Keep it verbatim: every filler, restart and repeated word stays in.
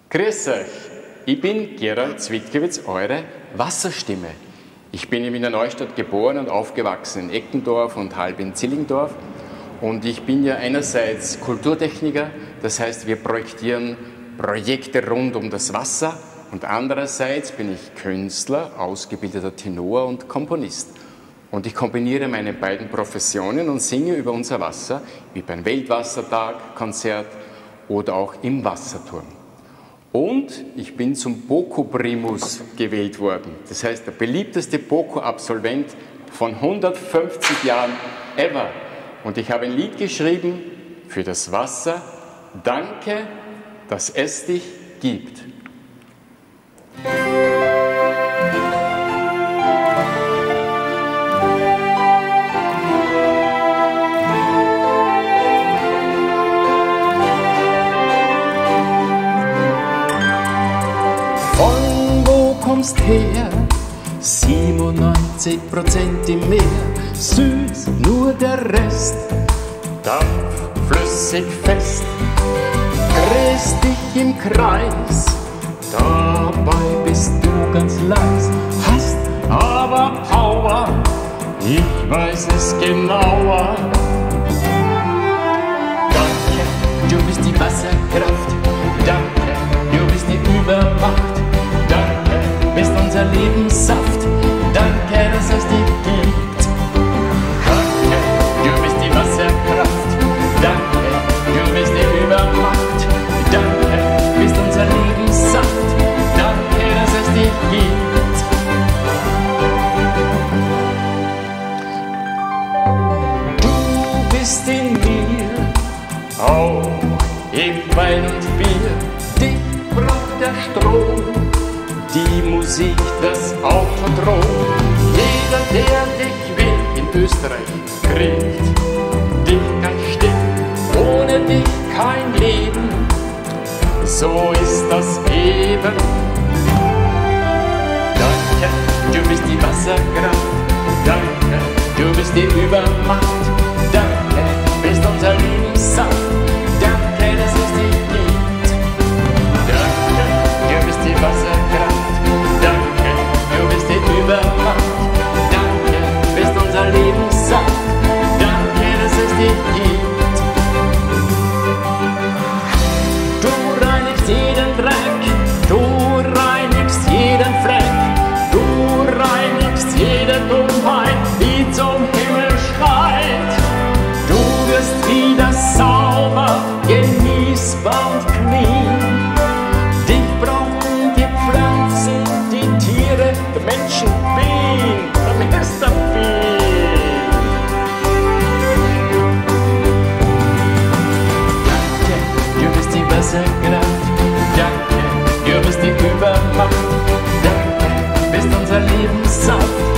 Grüß euch, ich bin Gerald Zwitkewitz, eure Wasserstimme. Ich bin in Wiener Neustadt geboren und aufgewachsen in Eckendorf und halb in Zillingdorf. Und ich bin ja einerseits Kulturtechniker, das heißt, wir projektieren Projekte rund um das Wasser. Und andererseits bin ich Künstler, ausgebildeter Tenor und Komponist. Und ich kombiniere meine beiden Professionen und singe über unser Wasser, wie beim Weltwassertag, Konzert oder auch im Wasserturm. Und ich bin zum Boko Primus gewählt worden. Das heißt, der beliebteste Boko-Absolvent von hundertfünfzig Jahren ever. Und ich habe ein Lied geschrieben für das Wasser. Danke, dass es dich gibt. Von wo kommst her? siebenundneunzig Prozent im Meer, süß nur der Rest, Dampf, flüssig, fest, drehst dich im Kreis, dabei bist du ganz leis, hast aber Power, ich weiß es genauer. Danke, du bist die Wasserkraft, danke, du bist die Übermacht, danke, bist unser Lebenssaft, danke, dass es dich gibt. Danke, du bist die Wasserkraft, Danke, du bist die Übermacht, danke, bist unser Lebenssaft, danke, dass es dich gibt. Du bist in mir, auch im Wein und Bier, dich braucht der Strom, die Musik, das Autodrom. Jeder, der dich will, in Österreich kriegt dich ganz still, ohne dich kein Leben, so ist das eben. Danke, du bist die Wasserkraft, danke, du bist die Übermacht, danke, bist unser Lebenssaft, danke, dass es dich gibt. Danke, du bist die Wasserkraft, danke, du bist die Übermacht, danke, bist unser Lebenssaft, danke, dass es dich gibt. Du reinigst jeden Dreck, du reinigst jeden Fleck, du reinigst jede Dummheit, die zum Himmel schreit. Du wirst wieder sauber, genießbar und clean. Dich brauchen die Pflanzen, die Tiere, die Menschen, Bienen, der Mister Bean. Danke, du bist die Wasserkraft, danke, du bist die Übermacht, danke, bist unser Lebenssaft.